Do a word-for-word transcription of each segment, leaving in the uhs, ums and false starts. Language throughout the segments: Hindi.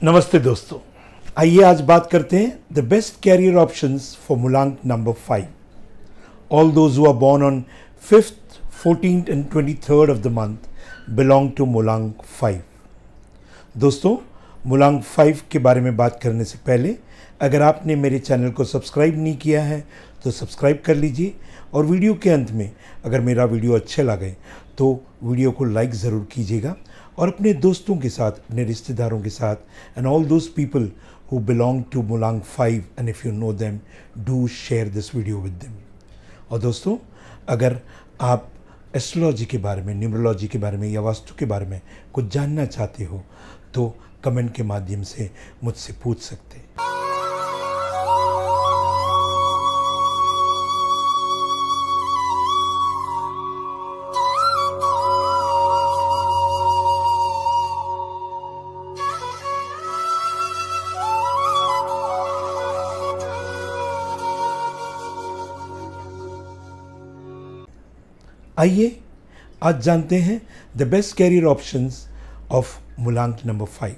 नमस्ते दोस्तों, आइए आज बात करते हैं the best career options for मुलांक number five. All those who are born on fifth, fourteenth and twenty third of the month belong to मुलांक फाइव. दोस्तों, मुलांक फाइव के बारे में बात करने से पहले अगर आपने मेरे चैनल को सब्सक्राइब नहीं किया है तो सब्सक्राइब कर लीजिए, और वीडियो के अंत में अगर मेरा वीडियो अच्छे लगे तो वीडियो को लाइक ज़रूर कीजिएगा, और अपने दोस्तों के साथ, अपने रिश्तेदारों के साथ, and all those people who belong to मुलांक five, and if you know them, do share this video with them. और दोस्तों, अगर आप एस्ट्रोलॉजी के बारे में, न्यूमरोलॉजी के बारे में या वास्तु के बारे में कुछ जानना चाहते हो तो कमेंट के माध्यम से मुझसे पूछ सकते हैं. आइए आज जानते हैं the best career options of मुलांक number five.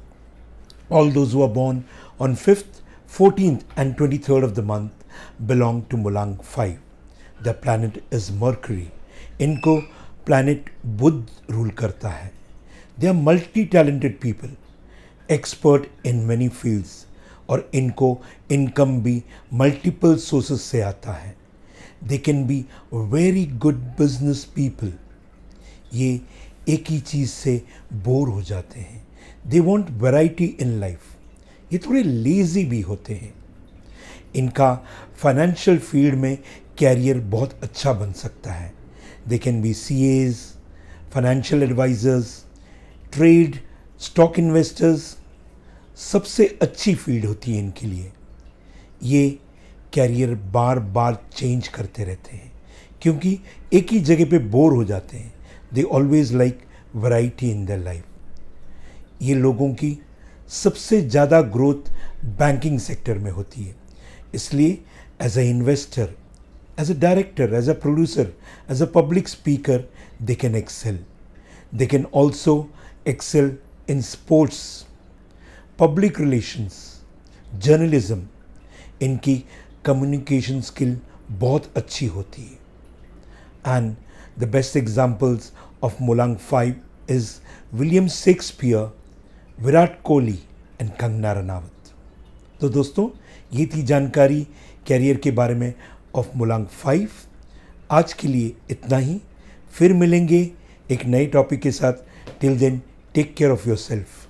All those who are born on fifth, fourteenth and twenty third of the month belong to मुलांक five. The planet is Mercury. इनको प्लैनेट बुध रूल करता है. They are multi talented people, expert in many fields, और इनको इनकम भी मल्टीपल सोर्सेस से आता है. They can be very good business people. ये एक ही चीज़ से बोर हो जाते हैं. They want variety in life. ये थोड़े लेज़ी भी होते हैं. इनका फाइनेंशियल फील्ड में कैरियर बहुत अच्छा बन सकता है. They can be C As, financial advisors, trade, stock investors. सबसे अच्छी फील्ड होती है इनके लिए. ये कैरियर बार बार चेंज करते रहते हैं क्योंकि एक ही जगह पे बोर हो जाते हैं. They always like variety in their life. ये लोगों की सबसे ज़्यादा ग्रोथ बैंकिंग सेक्टर में होती है. इसलिए as a investor, as a director, as a producer, as a public speaker, they can excel. They can also excel in sports, public relations, journalism. इनकी कम्युनिकेशन स्किल बहुत अच्छी होती है. And the best examples of मुलांक five is William Shakespeare, Virat Kohli and Kangana Ranaut. तो दोस्तों, ये थी जानकारी कैरियर के बारे में ऑफ मुलांक फाइव. आज के लिए इतना ही. फिर मिलेंगे एक नए टॉपिक के साथ. Till then, take care of your self.